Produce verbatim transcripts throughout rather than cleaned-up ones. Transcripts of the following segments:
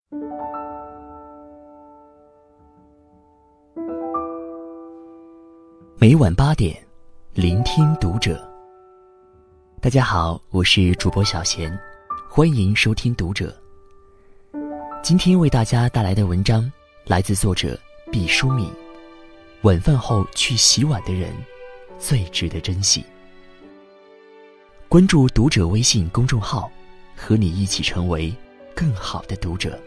每晚八点，聆听读者。大家好，我是主播小贤，欢迎收听读者。今天为大家带来的文章来自作者毕淑敏。晚饭后去洗碗的人，最值得珍惜。关注读者微信公众号，和你一起成为更好的读者。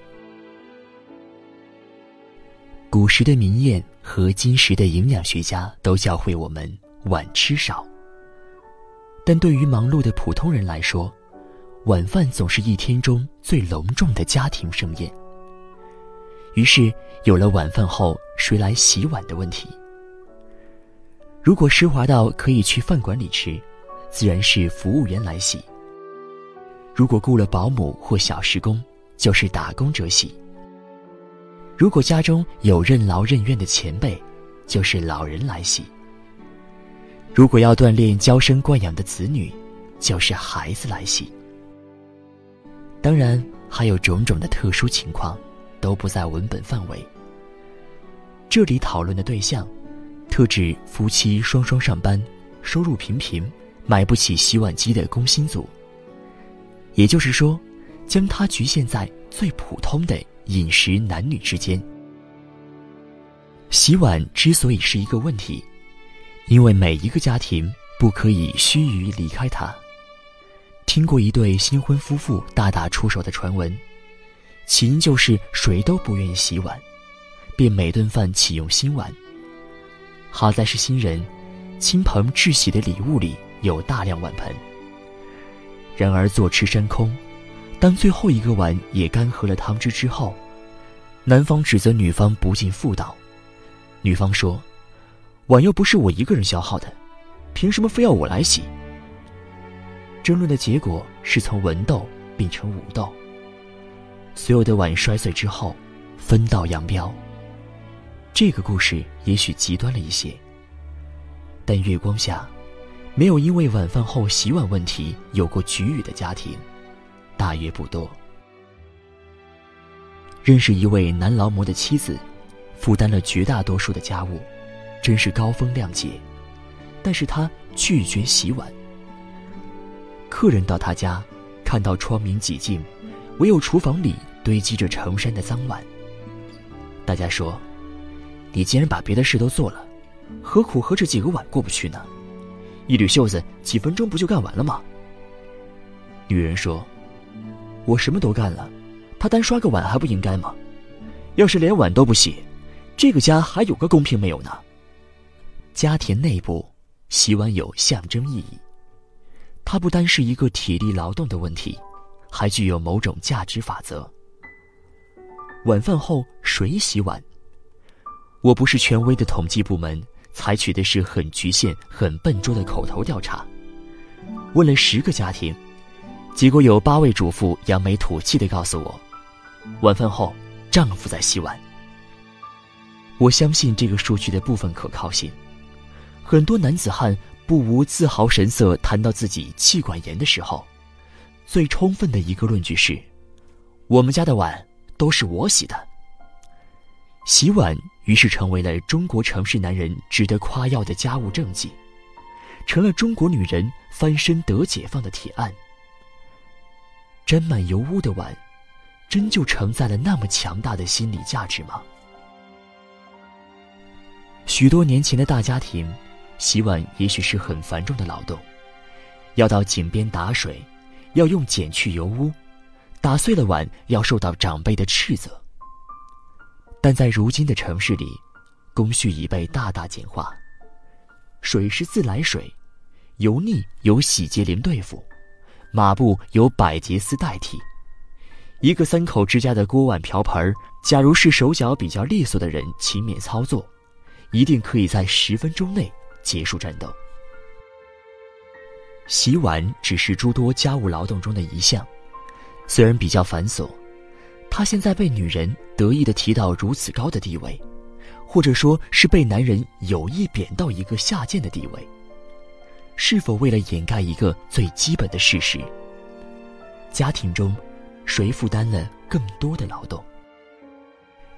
古时的名谚和今时的营养学家都教会我们晚吃少，但对于忙碌的普通人来说，晚饭总是一天中最隆重的家庭盛宴。于是有了晚饭后谁来洗碗的问题。如果奢华到可以去饭馆里吃，自然是服务员来洗；如果雇了保姆或小时工，就是打工者洗；如果家中有任劳任怨的前辈，就是老人来洗；如果要锻炼娇生惯养的子女，就是孩子来洗。当然还有种种的特殊情况都不在文本范围。这里讨论的对象特指夫妻双双上班，收入平平，买不起洗碗机的工薪族。也就是说，将它局限在最普通的饮食男女之间。洗碗之所以是一个问题，因为每一个家庭不可以须臾离开它。听过一对新婚夫妇大打出手的传闻，起因就是谁都不愿意洗碗，便每顿饭启用新碗。好在是新人，亲朋致喜的礼物里有大量碗盆。然而坐吃山空，当最后一个碗也干涸了汤汁之后，男方指责女方不尽妇道。女方说，碗又不是我一个人消耗的，凭什么非要我来洗？争论的结果是从文斗变成武斗，所有的碗摔碎之后分道扬镳。这个故事也许极端了一些，但月光下没有因为晚饭后洗碗问题有过局域的家庭大约不多。认识一位男劳模的妻子，负担了绝大多数的家务，真是高风亮节，但是他拒绝洗碗。客人到他家，看到窗明几净，唯有厨房里堆积着成山的脏碗。大家说，你既然把别的事都做了，何苦和这几个碗过不去呢？一缕袖子几分钟不就干完了吗？女人说，我什么都干了，他单刷个碗还不应该吗？要是连碗都不洗，这个家还有个公平没有呢？家庭内部洗碗有象征意义，它不单是一个体力劳动的问题，还具有某种价值法则。晚饭后谁洗碗？我不是权威的统计部门，采取的是很局限很笨拙的口头调查。问了十个家庭，结果有八位主妇扬眉吐气地告诉我，晚饭后丈夫在洗碗。我相信这个数据的部分可靠性。很多男子汉不无自豪神色谈到自己气管炎的时候，最充分的一个论据是，我们家的碗都是我洗的。洗碗于是成为了中国城市男人值得夸耀的家务政绩，成了中国女人翻身得解放的铁案。沾满油污的碗，真就承载了那么强大的心理价值吗？许多年前的大家庭，洗碗也许是很繁重的劳动，要到井边打水，要用碱去油污，打碎了碗要受到长辈的斥责。但在如今的城市里，工序已被大大简化，水是自来水，油腻由洗洁灵对付，抹布由百洁丝代替。一个三口之家的锅碗瓢盆，假如是手脚比较利索的人勤勉操作，一定可以在十分钟内结束战斗。洗碗只是诸多家务劳动中的一项，虽然比较繁琐，它现在被女人得意地提到如此高的地位，或者说是被男人有意贬到一个下贱的地位，是否为了掩盖一个最基本的事实：家庭中谁负担了更多的劳动？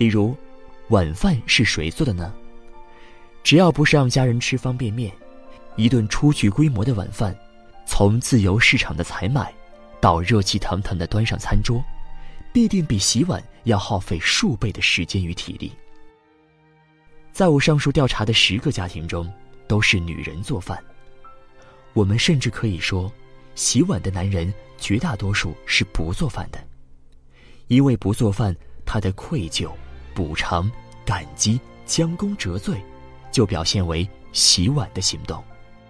例如，晚饭是谁做的呢？只要不是让家人吃方便面，一顿初具规模的晚饭，从自由市场的采买到热气腾腾的端上餐桌，必定比洗碗要耗费数倍的时间与体力。在我上述调查的十个家庭中，都是女人做饭。我们甚至可以说，洗碗的男人绝大多数是不做饭的，因为不做饭，他的愧疚、补偿、感激、将功折罪，就表现为洗碗的行动。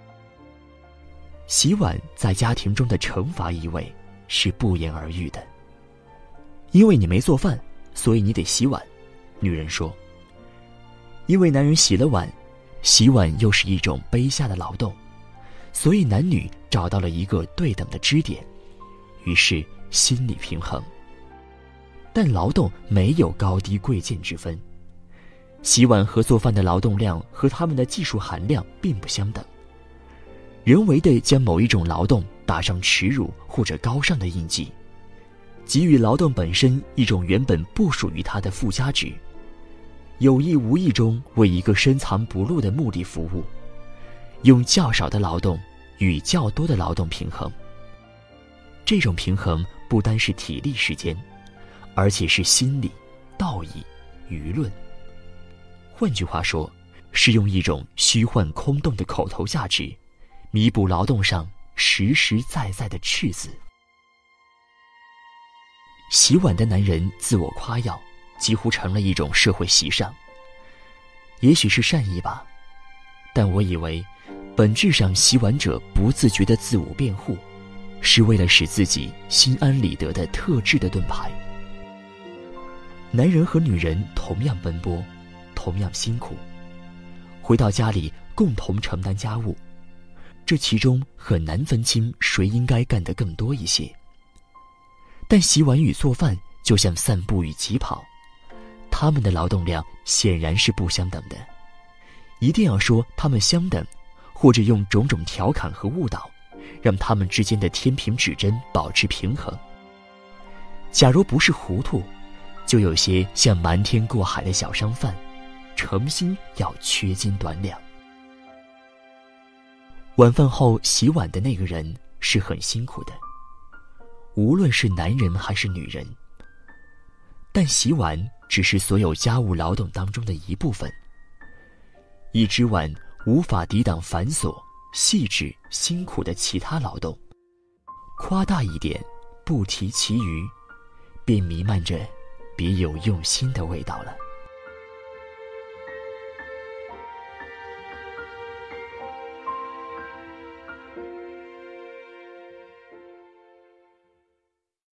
洗碗在家庭中的惩罚意味是不言而喻的。因为你没做饭，所以你得洗碗，女人说。因为男人洗了碗，洗碗又是一种卑下的劳动，所以男女找到了一个对等的支点，于是心理平衡。但劳动没有高低贵贱之分，洗碗和做饭的劳动量和他们的技术含量并不相等。人为地将某一种劳动打上耻辱或者高尚的印记，给予劳动本身一种原本不属于它的附加值，有意无意中为一个深藏不露的目的服务，用较少的劳动与较多的劳动平衡。这种平衡不单是体力时间，而且是心理、道义、舆论。换句话说，是用一种虚幻空洞的口头价值，弥补劳动上实实在在的赤字。洗碗的男人自我夸耀，几乎成了一种社会习尚。也许是善意吧，但我以为，本质上洗碗者不自觉的自我辩护，是为了使自己心安理得的特制的盾牌。男人和女人同样奔波，同样辛苦，回到家里共同承担家务，这其中很难分清谁应该干得更多一些。但洗碗与做饭就像散步与疾跑，他们的劳动量显然是不相等的。一定要说他们相等，或者用种种调侃和误导，让他们之间的天平指针保持平衡。假如不是糊涂，就有些像瞒天过海的小商贩，诚心要缺斤短两。晚饭后洗碗的那个人是很辛苦的，无论是男人还是女人。但洗碗只是所有家务劳动当中的一部分。一只碗无法抵挡繁琐、细致、辛苦的其他劳动，夸大一点，不提其余，便弥漫着别有用心的味道了。